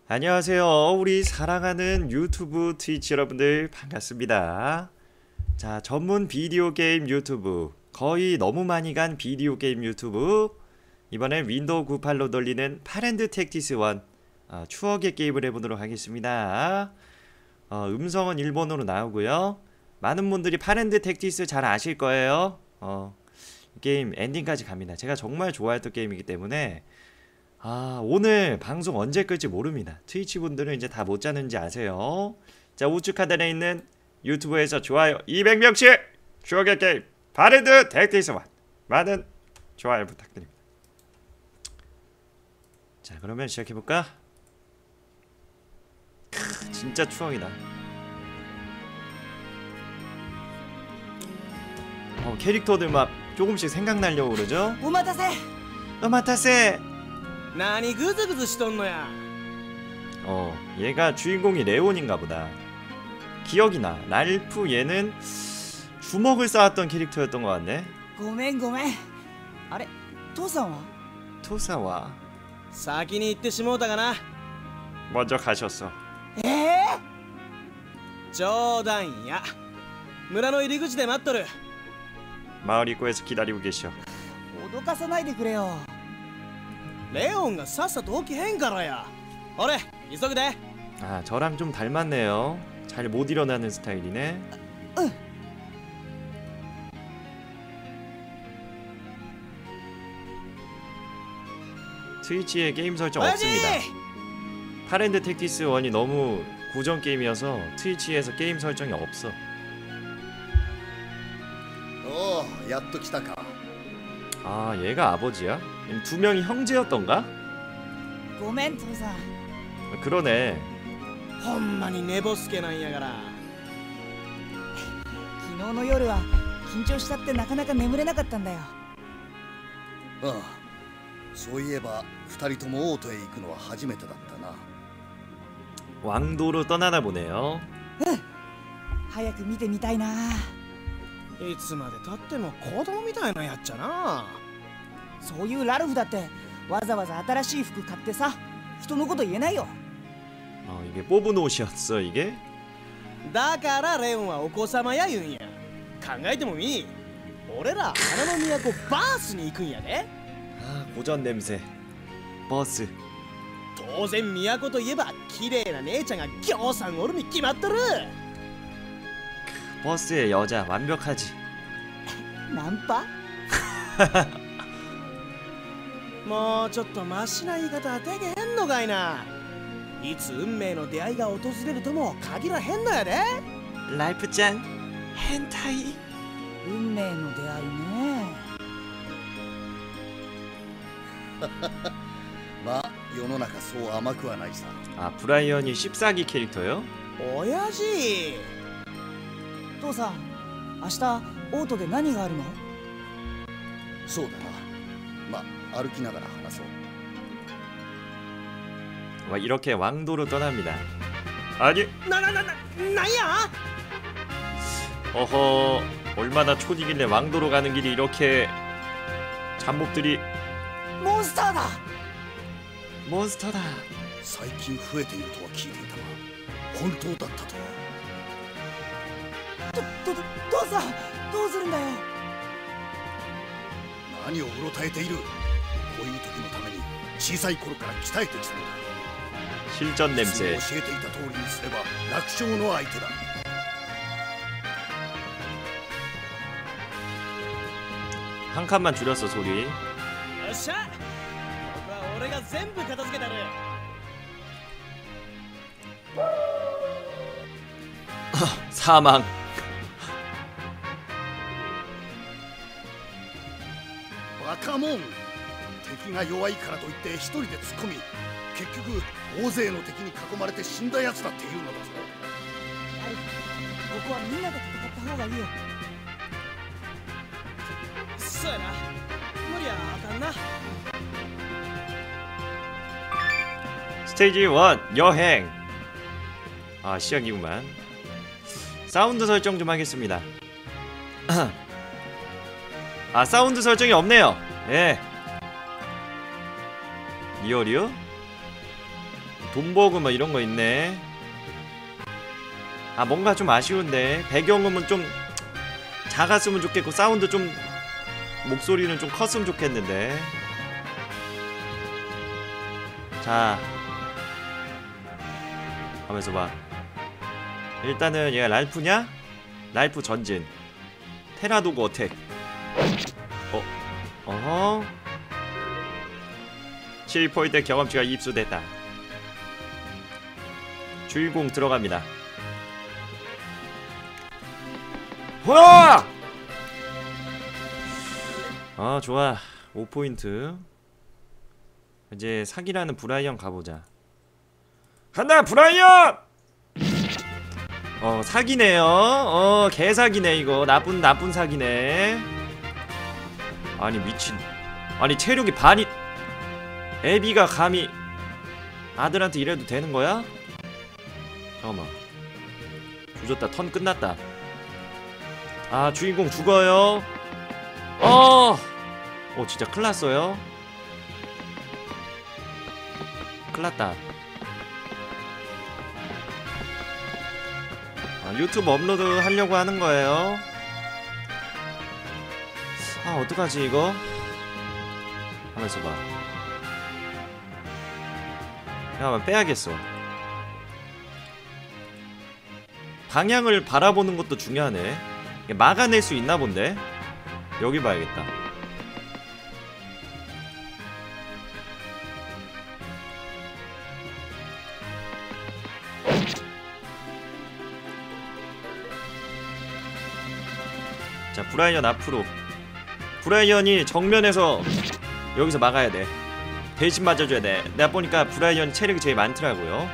안녕하세요. 우리 사랑하는 유튜브 트위치 여러분들 반갑습니다. 자, 전문 비디오 게임 유튜브, 거의 너무 많이 간 비디오 게임 유튜브. 이번엔 윈도우 98로 돌리는 파랜드 택티스 1 추억의 게임을 해보도록 하겠습니다. 음성은 일본어로 나오고요. 많은 분들이 파랜드 택티스 잘 아실 거예요. 게임 엔딩까지 갑니다. 제가 정말 좋아했던 게임이기 때문에 오늘 방송 언제 끌지 모릅니다. 트위치 분들은 이제 다 못 자는지 아세요. 자, 우측 하단에 있는 유튜브에서 좋아요 200명씩 추억의 게임 파랜드 택티스 1 많은 좋아요 부탁드립니다. 자, 그러면 시작해볼까? 진짜 추억이다. 캐릭터들 막 조금씩 생각나려고 그러죠? 오마타세! 오마타세! 나니 그즈그즈 시던노야. 얘가 주인공이 레온인가 보다. 기억이 나. 랄프 얘는 주먹을 쌓았던 캐릭터였던 것 같네. 고멘. 아래, 토사와? 토사와 先に行ってしもうたかな。 먼저 가셨어. 冗談や。村の入り口で待っとる。 마을 입구에서 기다리고 계셔. 脅かさないでくれよ。レオンがさっさと起きへんからや。俺、急ぐで。 저랑 좀 닮았네요. 잘 못 일어나는 스타일이네. 트위치에 게임 설정 없습니다. 파랜드 택티스 1이 너무 고전 게임이어서 트위치에서 게임 설정이 없어. おお、やっと来たか。 얘가 아버지야? 두 명이 형제였던가? ごめん、父さん。 그러네. ほんまに寝ぼすけなんやから。昨日の夜は緊張しちゃってなかなか眠れなかったんだよ。 ああ、そういえば二人とも王都へ行くのは初めてだったな。 왕도로 떠나나 보네요. 早く見てみたいな。いつまでたっても子供みたいなやっちゃな。そういうラルフだってわざわざ新しい服買ってさ、人のこと言えないよ。 이게 뽑은 옷이었어 이게? だからレオンはお子様や言うんや。考えてもみ、俺ら花の都バースに行くんやで。 고전 냄새. 버스. 当然都といえば綺麗な姉ちゃんがぎょうさんおるに決まっとる。 버스의 여자 완벽하지. ナンパもうちょっとマシな言い方はできへんのかいな。いつ運命の出会いが訪れるとも限らへんのやで。 라이프짱 헨타이. 運命の出会いね。 まあ世の中そう甘くはないさ。 브라이언이 씹사기 캐릭터요? 親父。父さん、明日オートで何があるの？ そうだな。まあ歩きながら話そう。 이렇게 왕도로 떠납니다. 아니, なんや？ 어허, 얼마나 촌이길래 왕도로 가는 길이 이렇게 잡목들이. モンスターだ。 몬스터다. 最近増えているとは聞いていたが、本当だったとは。 父さん、どうするんだよ。 何をうろたえている。こういう時のために小さい頃から鍛えてきたのだ。 실전 냄새. 教えていた通りにすれば楽勝の相手だ。 한 칸만 줄였어 소리. よっしゃ。僕は俺が全部片付けたる。 사망. バカモン。敵が弱いからといって一人で突っ込み、結局大勢の敵に囲まれて死んだやつだっていうのだぞ。 僕はみんなで戦った方がいいよ。そうやな。無理やあかんな。 스테이지 1 여행. 시작이구만. 사운드 설정 좀 하겠습니다. 사운드 설정이 없네요. 예. 리얼이요? 돈버그 뭐 이런거 있네. 아 뭔가 좀 아쉬운데 배경음은 좀 작았으면 좋겠고 사운드 좀 목소리는 좀 컸으면 좋겠는데. 자 하면서 봐. 일단은 얘가 랄프냐? 랄프 전진 테라도그 어택. 어허 7포인트 경험치가 입수됐다. 주인공 들어갑니다. 와! 아 좋아 5포인트. 이제 사기라는 브라이언 가보자. 간다 브라이언! 사기네요. 개사기네 이거. 나쁜 사기네. 아니 미친. 아니 체력이 반이. 애비가 감히 아들한테 이래도 되는 거야? 잠깐만. 조졌다. 턴 끝났다. 아 주인공 죽어요. 진짜 큰일났어요. 큰일났다. 유튜브 업로드 하려고 하는 거예요. 아 어떡하지 이거? 하면서 봐. 잠깐만 빼야겠어. 방향을 바라보는 것도 중요하네. 막아낼 수 있나 본데? 여기 봐야겠다. 자 브라이언 앞으로. 브라이언이 정면에서 여기서 막아야 돼. 대신 맞아줘야 돼. 내가 보니까 브라이언 체력이 제일 많더라고요.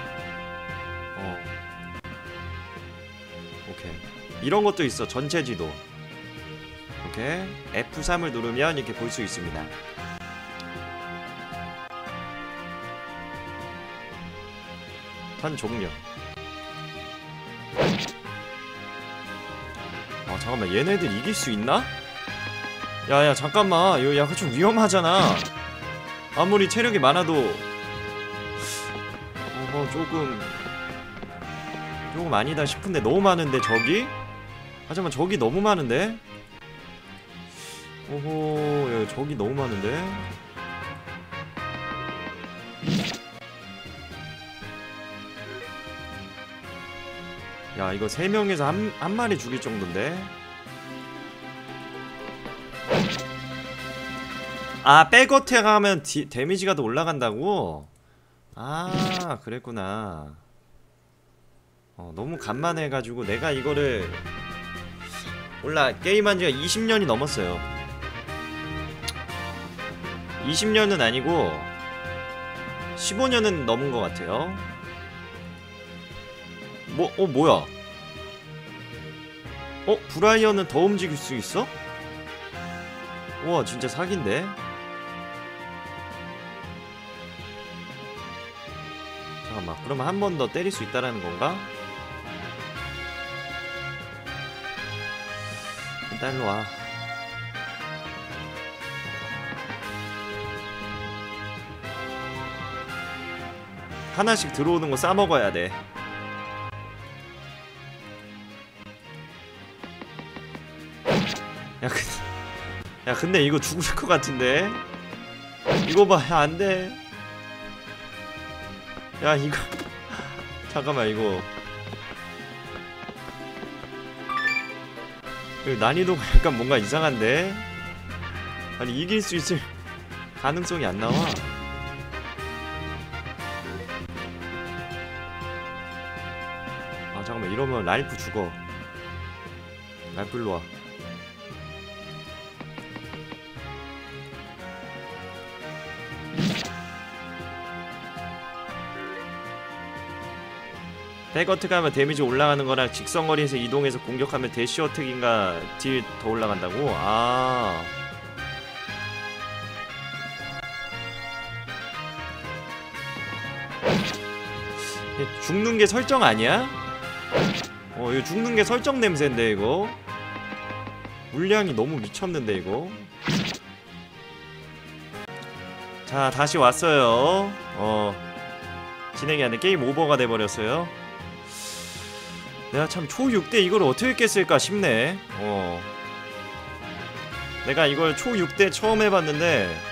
오케이. 이런 것도 있어. 전체 지도. 오케이. F3을 누르면 이렇게 볼 수 있습니다. 턴 종료. 잠깐만 얘네들 이길 수 있나? 야야 잠깐만 이거 약간 좀 위험하잖아. 아무리 체력이 많아도 조금 아니다 싶은데. 너무 많은데 적이? 하지만 적이 너무 많은데? 야 적이 너무 많은데? 야 이거 3명에서 한 마리 죽일 정도인데? 아 백어택 하면 데미지가 더 올라간다고? 아 그랬구나. 너무 간만해가지고 내가 이거를 몰라. 게임한지가 20년이 넘었어요. 20년은 아니고 15년은 넘은 것 같아요. 뭐야? 브라이언은 더 움직일 수 있어? 우와 진짜 사기인데? 잠깐만 그러면 한 번 더 때릴 수 있다라는 건가? 일단 일로와. 하나씩 들어오는 거 싸먹어야 돼. 야 근데 이거 죽을 것 같은데? 이거 봐. 야 안돼. 야 이거 잠깐만 이거 난이도가 약간 뭔가 이상한데? 아니 이길 수 있을 가능성이 안 나와. 아 잠깐만 이러면 랄프 죽어. 랄프 일로와. 백어택 하면 데미지 올라가는 거랑 직선거리에서 이동해서 공격하면 대시 어택인가 딜 더 올라간다고? 아 죽는 게 설정 아니야? 이거 죽는 게 설정 냄새인데 이거? 물량이 너무 미쳤는데 이거? 자 다시 왔어요. 진행이 안돼. 게임 오버가 돼버렸어요. 내가 참 초6때 이걸 어떻게 깼을까 싶네. 내가 이걸 초6때 처음 해봤는데